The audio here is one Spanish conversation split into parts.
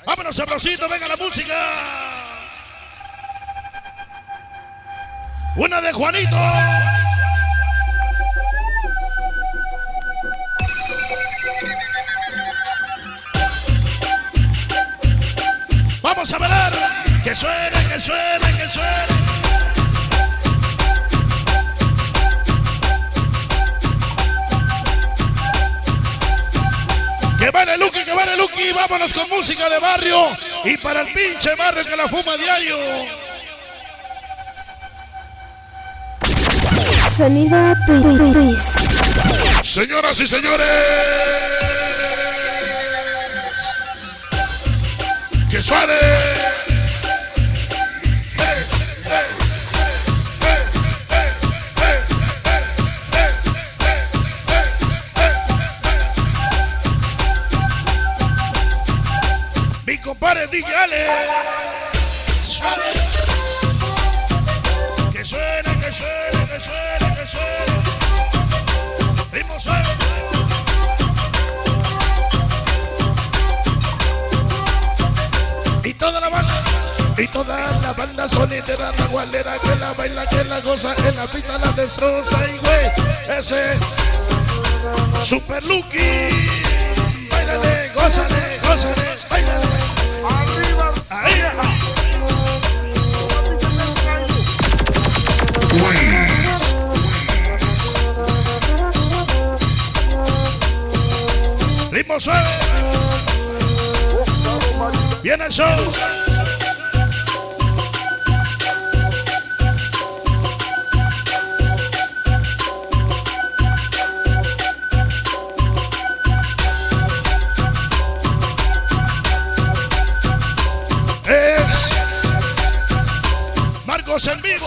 Vámonos, sabrosito, venga la música. Una de Juanito. Vamos a bailar. Que suene, que suene, que suene. Que vale Lucky, que vale Lucky. Vámonos con música de barrio. Y para el pinche barrio que la fuma diario. Sonido Twist. Señoras y señores. Que suene. Mi compadre DJ Ale. Que suene, que suene, que suene, que suene. Ritmo suave. Y toda la banda. Y toda la banda sonidera, la gualera, que la baila, que la goza, en la pista la destroza. Y güey, ese es Super Lucky. Báilale, gózale, gózale, báilale. Ahí. Ritmo suave. Viene el show. Es Marcos en vivo.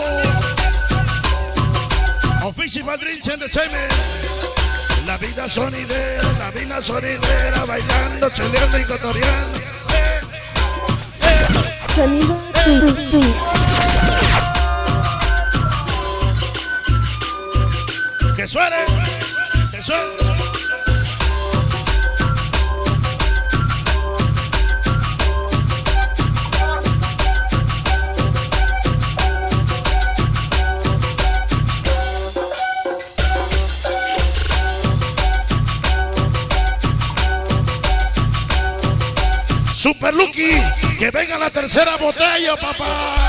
Official Dreams Entertainment. La vida sonidera, bailando, cheleando y cotoreando. Sonido Twist. Que suene, que suene. Super Lucky, que venga la tercera botella, papá.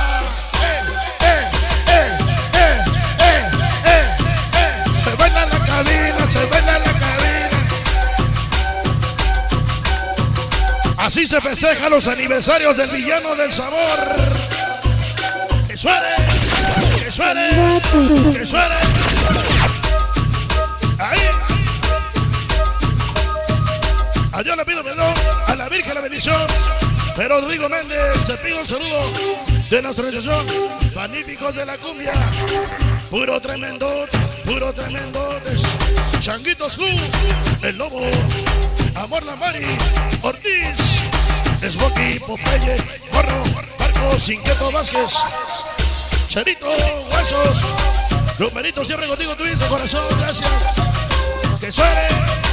Se baila en la cabina, se baila en la cabina. Así se festejan los aniversarios del villano del sabor. Que suene, que suene, que suene. Ahí. A Dios le pido perdón, a la Virgen la bendición. Pero Rodrigo Méndez, te pido un saludo de nuestra organización Magníficos de la Cumbia. Puro tremendo, puro tremendo. Changuitos Club, El Lobo, Amor la Mari, Ortiz, Smokey, Popeye, Corro, Marcos, Inquieto Vázquez, Cherito, Huesos, Rumerito, siempre contigo, Twist de corazón, gracias. Que suene.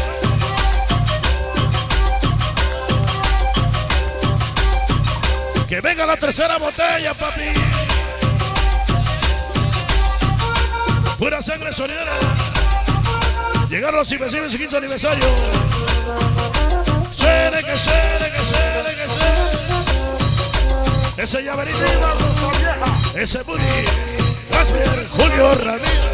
Que venga la tercera botella, papi. Pura sangre sonidera. Llegaron los Invencibles, su 15 aniversario. Suene, que suene, que suene, que suene. Ese llaverito, ese Buddy, Rasper, Julio Ramírez.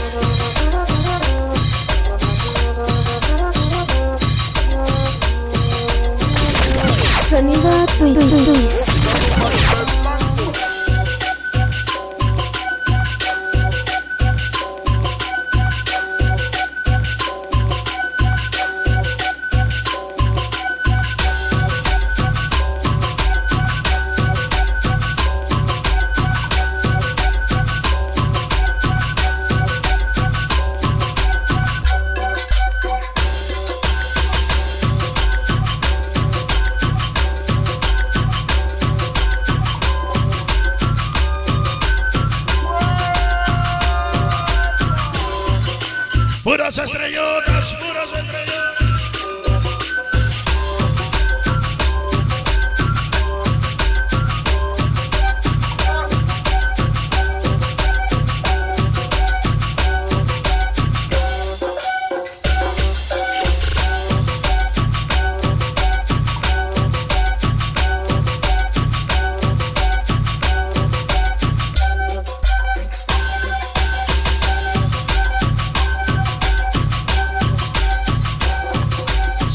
Sonido Twist. Puras estrellotas, puras estrellotas.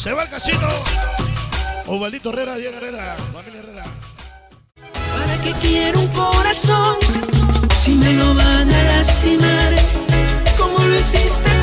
Se va el cachito. Osvaldito Herrera, Diego Herrera, familia Herrera. ¿Para qué quiero un corazón si me lo van a lastimar? ¿Cómo lo hiciste?